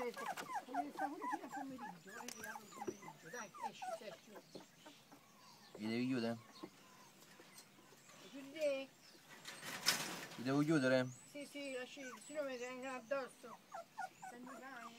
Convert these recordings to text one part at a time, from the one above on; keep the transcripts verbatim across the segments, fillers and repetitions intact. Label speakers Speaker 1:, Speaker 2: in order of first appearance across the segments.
Speaker 1: sta pure fino a pomeriggio, ora che apro il pomeriggio. Dai, esci, Sergio.
Speaker 2: Li devi chiudere?
Speaker 1: Lo chiudi te?
Speaker 2: Li devo chiudere?
Speaker 1: Sì, sì, lasci, se no mi vengono addosso. Stanno i cani,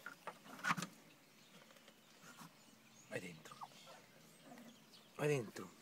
Speaker 2: Vai dentro. Vai dentro.